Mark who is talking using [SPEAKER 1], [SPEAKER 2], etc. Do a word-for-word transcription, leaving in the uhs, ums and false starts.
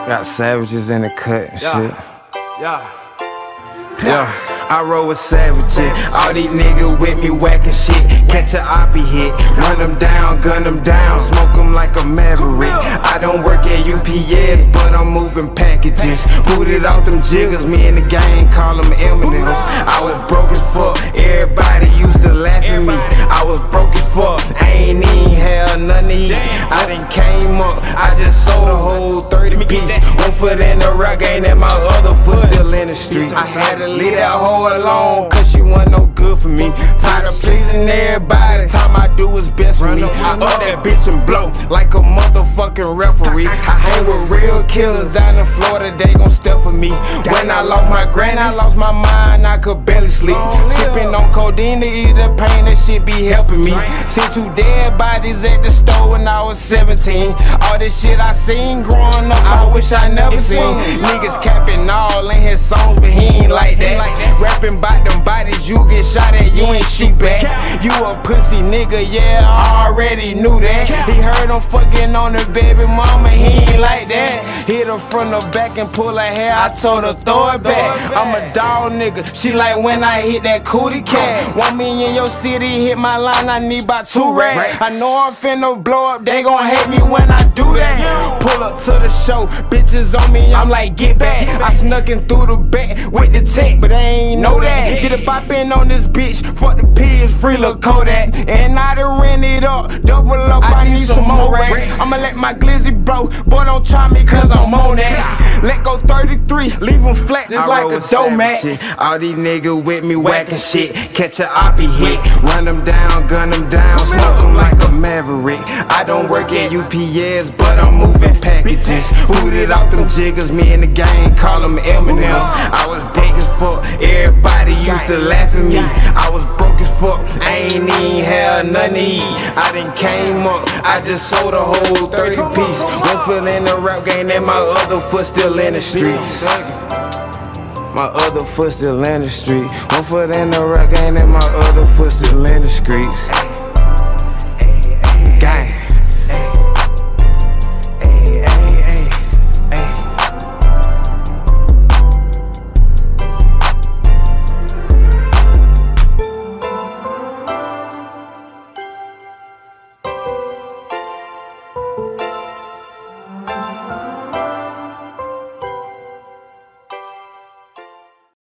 [SPEAKER 1] Got savages in the cut and
[SPEAKER 2] Yeah.
[SPEAKER 1] shit.
[SPEAKER 2] Yeah.
[SPEAKER 1] Yeah, I roll with savages. All these niggas with me whacking shit. Catch a oppie hit, run them down, gun them down, smoke them like a maverick. I don't work at U P S, but I'm moving packages. Booted off them jiggers, me and the gang call them Eminems. I was broke as fuck, everybody used to laugh at me. I was broke as fuck, I ain't even had none to eat. I done came up, I just sold a whole thirty piece. One foot in the rock game and my other foot still in the streets. I had to leave that hoe alone, cause she wasn't no good for me. Tired of pleasing everybody, time I do is best for me. Up that bitch and blow like a motherfucking referee. I hang with real killers down in Florida, they gon' step for me. When I lost my granny, I lost my mind, I could barely sleep. Sipping on codeine to ease the pain, that shit be helping me. See two dead bodies at the store when I was seventeen. All this shit I seen growing up, I wish I never seen. Niggas capping all in his songs, but he ain't like that. Rapping bout them bodies, you get shot at, you ain't shit back. You a pussy nigga, yeah, I already knew that. He heard him fucking on the baby mama, he ain't like that. Hit her from the back and pull her hair, I told her throw it back. I'm a dog nigga, she like when I hit that cootie cat. Want me in your city, hit my line, I need about two racks. I know I'm finna blow up, they gon' hate me when I do that. Pull up to the show, bitches on me, I'm like get back. I snuck in through the back with the tech, but they ain't know that. Get a bop in on this bitch, fuck the pigs, free lil' Kodak. And I done ran it up, double up, I need some more racks. I'ma let my glizzy blow, boy don't try me cause I'm on that. Let go thirty-three, leave him flat just like a dough mat. All these niggas with me whacking shit, catch a oppie hit, run them down, gun them down, smoke them like a maverick. I don't work at U P S, but I'm moving packages. Booted off them jiggers, me and the gang call them Eminems. I was big as fuck, everybody used to laugh at me. I was broke as fuck, I ain't even had none to eat. I done came up, I just sold a whole thirty piece. One foot in the rap game and my other foot still in the streets. My other foot still in the street. One foot in the rap game and my other foot still in the streets.